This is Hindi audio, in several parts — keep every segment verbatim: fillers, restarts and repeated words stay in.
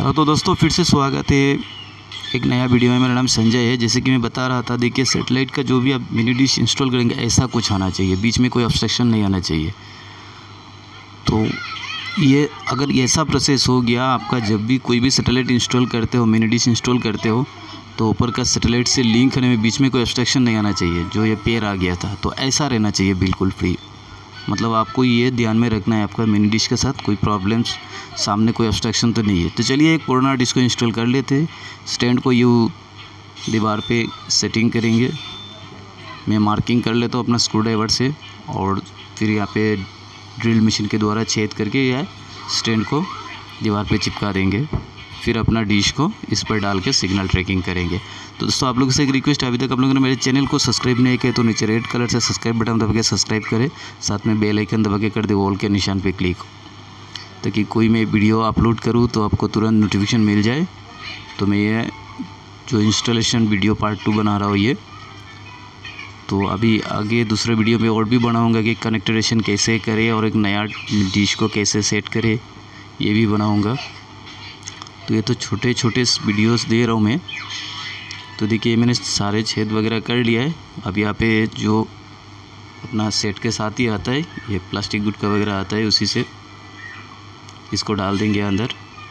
हाँ तो दोस्तों फिर से स्वागत है एक नया वीडियो में। मेरा नाम संजय है। जैसे कि मैं बता रहा था, देखिए सेटेलाइट का जो भी आप मिनी डिश इंस्टॉल करेंगे ऐसा कुछ आना चाहिए, बीच में कोई ऑब्स्ट्रक्शन नहीं आना चाहिए। तो ये अगर ऐसा प्रोसेस हो गया आपका, जब भी कोई भी सेटेलाइट इंस्टॉल करते हो, मिनी डिश इंस्टॉल करते हो, तो ऊपर का सेटेलाइट से लिंक करने में बीच में कोई ऑब्स्ट्रक्शन नहीं आना चाहिए। जो ये पेयर आ गया था तो ऐसा रहना चाहिए बिल्कुल फ्री। मतलब आपको ये ध्यान में रखना है, आपका मिनी डिश के साथ कोई प्रॉब्लम्स, सामने कोई ऑब्स्ट्रक्शन तो नहीं है। तो चलिए एक पुराना डिश को इंस्टॉल कर लेते हैं। स्टैंड को यूँ दीवार पे सेटिंग करेंगे। मैं मार्किंग कर लेता हूँ अपना स्क्रू ड्राइवर से, और फिर यहाँ पे ड्रिल मशीन के द्वारा छेद करके यह स्टैंड को दीवार पे चिपका देंगे। फिर अपना डिश को इस पर डाल के सिग्नल ट्रैकिंग करेंगे। तो दोस्तों आप लोगों से एक रिक्वेस्ट, अभी तक आप लोगों ने मेरे चैनल को सब्सक्राइब नहीं किया तो नीचे रेड कलर से सब्सक्राइब बटन दबा के सब्सक्राइब करें, साथ में बेल आइकन दबा के कर दे ऑल के निशान पे क्लिक, ताकि कोई मैं वीडियो अपलोड करूँ तो आपको तुरंत नोटिफिकेशन मिल जाए। तो मैं ये जो इंस्टॉलेशन वीडियो पार्ट टू बना रहा हूँ ये, तो अभी आगे दूसरे वीडियो में और भी बनाऊँगा कि कनेक्टेशन कैसे करें और एक नया डिश को कैसे सेट करें, ये भी बनाऊँगा। तो ये तो छोटे छोटे वीडियोस दे रहा हूँ मैं। तो देखिए मैंने सारे छेद वगैरह कर लिया है। अब यहाँ पे जो अपना सेट के साथ ही आता है, ये प्लास्टिक गुटका वगैरह आता है, उसी से इसको डाल देंगे अंदर।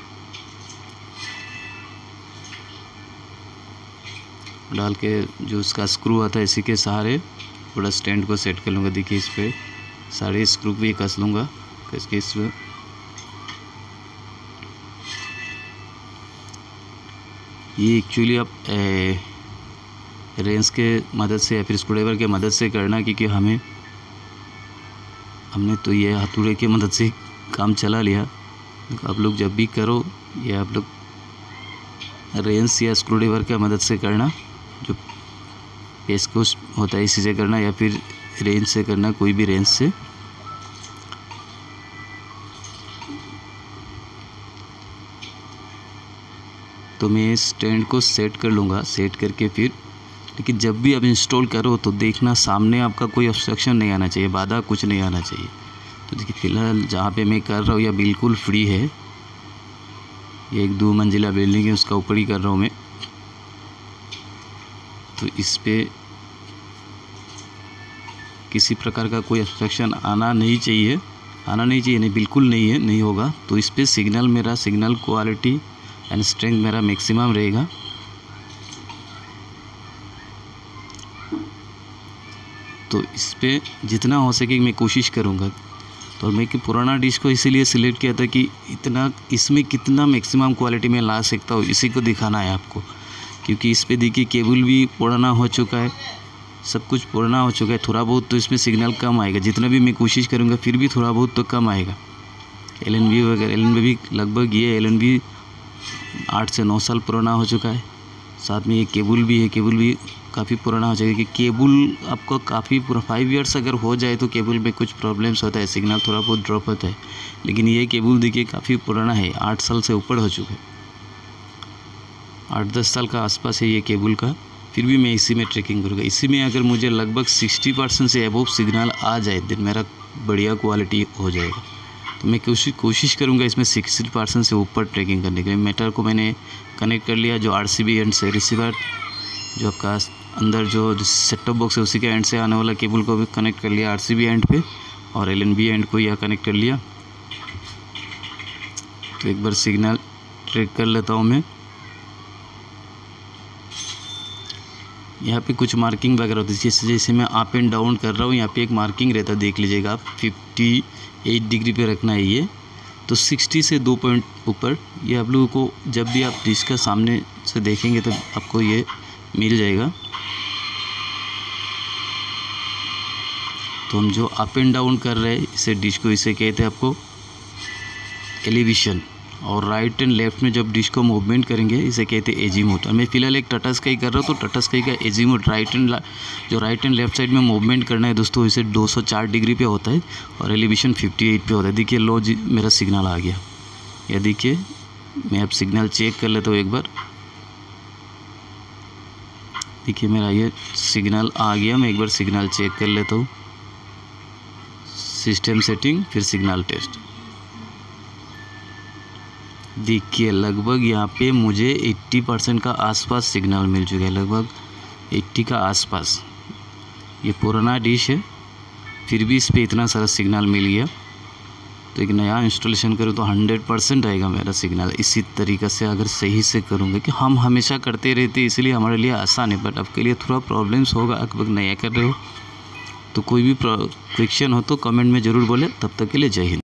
डाल के जो उसका स्क्रू आता है, इसी के सहारे थोड़ा स्टैंड को सेट कर लूँगा। देखिए इस पर सारे स्क्रू भी कस लूँगा, कस के इस ये एक्चुअली आप रेंस के मदद से या फिर स्क्रूड्राइवर के मदद से करना, क्योंकि हमें हमने तो ये हथौड़े की मदद से काम चला लिया। आप लोग जब भी करो, ये आप लोग रेंस या स्क्रूड्राइवर की मदद से करना। जो पेचकस होता है इसी से करना, या फिर रेंज से करना, कोई भी रेंज से। तो मैं स्टैंड को सेट कर लूँगा, सेट करके फिर, लेकिन जब भी आप इंस्टॉल करो तो देखना सामने आपका कोई ऑब्स्ट्रक्शन नहीं आना चाहिए, बाधा कुछ नहीं आना चाहिए। तो देखिए फ़िलहाल जहाँ पे मैं कर रहा हूँ यह बिल्कुल फ्री है। ये एक दो मंजिला बिल्डिंग है, उसका ऊपर ही कर रहा हूँ मैं। तो इस पर किसी प्रकार का कोई ऑब्स्ट्रक्शन आना नहीं चाहिए, आना नहीं चाहिए नहीं, बिल्कुल नहीं है, नहीं होगा। तो इस पर सिग्नल मेरा सिग्नल क्वालिटी एंड स्ट्रेंथ मेरा मैक्सिमम रहेगा। तो इस पे जितना हो सके मैं कोशिश करूँगा। तो मैं कि पुराना डिश को इसीलिए सिलेक्ट किया था कि इतना इसमें कितना मैक्सिमम क्वालिटी में ला सकता हूँ, इसी को दिखाना है आपको। क्योंकि इस पे देखिए केबल भी पुराना हो चुका है, सब कुछ पुराना हो चुका है। थोड़ा बहुत तो इसमें सिग्नल कम आएगा, जितना भी मैं कोशिश करूँगा फिर भी थोड़ा बहुत तो कम आएगा। एल एन बी वगैरह, एल एन बी भी लगभग ये एल एन बी आठ से नौ साल पुराना हो चुका है। साथ में ये केबल भी है, केबल भी काफ़ी पुराना हो जाएगा। कि केबल आपको काफ़ी पूरा फाइव इयर्स अगर हो जाए तो केबल में कुछ प्रॉब्लम्स होता है, सिग्नल थोड़ा बहुत ड्रॉप होता है। लेकिन ये केबल देखिए काफ़ी पुराना है, आठ साल से ऊपर हो चुका है, आठ दस साल का आसपास है ये केबल का। फिर भी मैं इसी में ट्रैकिंग करूँगा। इसी में अगर मुझे लगभग सिक्सटी परसेंट से अबव सिग्नल आ जाए दिन मेरा बढ़िया क्वालिटी हो जाएगा। तो मैं कोशिश कोशिश करूँगा इसमें सिक्सटी परसेंट से ऊपर ट्रैकिंग करने के लिए। मीटर को मैंने कनेक्ट कर लिया, जो आर सी बी एंड से रिसीवर, जो आपका अंदर जो सेट टॉप बॉक्स है उसी के एंड से आने वाला केबल को भी कनेक्ट कर लिया आर सी बी एंड पे, और एल एन बी एंड को यह कनेक्ट कर लिया। तो एक बार सिग्नल ट्रैक कर लेता हूँ मैं। यहाँ पे कुछ मार्किंग वगैरह होती है, जैसे जैसे मैं अप एंड डाउन कर रहा हूँ, यहाँ पे एक मार्किंग रहता है, देख लीजिएगा आप। फिफ्टी एट डिग्री पे रखना है ये। तो सिक्सटी से दो पॉइंट ऊपर ये आप लोगों को जब भी आप डिश का सामने से देखेंगे तो आपको ये मिल जाएगा। तो हम जो अप एंड डाउन कर रहे हैं इसे डिश को, इसे कहते हैं आपको एलिवेशन। और राइट एंड लेफ्ट में जब डिश को मूवमेंट करेंगे इसे कहते हैं एजीमुथ। और मैं फिलहाल एक टाटा स्काई कर रहा हूँ, तो टाटा स्काई का एजीमुथ राइट एंड जो राइट एंड लेफ्ट साइड में मूवमेंट करना है दोस्तों, इसे दो सौ चार डिग्री पे होता है और एलिवेशन अट्ठावन पे होता है। देखिए लो जी मेरा सिग्नल आ गया। यह देखिए मैं अब सिग्नल चेक कर लेता हूँ एक बार। देखिए मेरा ये सिग्नल आ गया। मैं एक बार सिग्नल चेक कर लेता हूँ। सिस्टम सेटिंग, फिर सिग्नल टेस्ट। देखिए लगभग यहाँ पे मुझे अस्सी परसेंट का आसपास सिग्नल मिल चुका है, लगभग अस्सी का आसपास। ये पुराना डिश है फिर भी इस पे इतना सारा सिग्नल मिल गया। तो एक नया इंस्टॉलेशन करूँ तो हंड्रेड परसेंट रहेगा मेरा सिग्नल। इसी तरीक़े से अगर सही से करूँगा, कि हम हमेशा करते रहते इसलिए हमारे लिए आसान है, बट आपके लिए थोड़ा प्रॉब्लम्स होगा अगर नया कर रहे हो। तो कोई भी क्वेश्चन हो तो कमेंट में ज़रूर बोले। तब तक के लिए जय हिंद।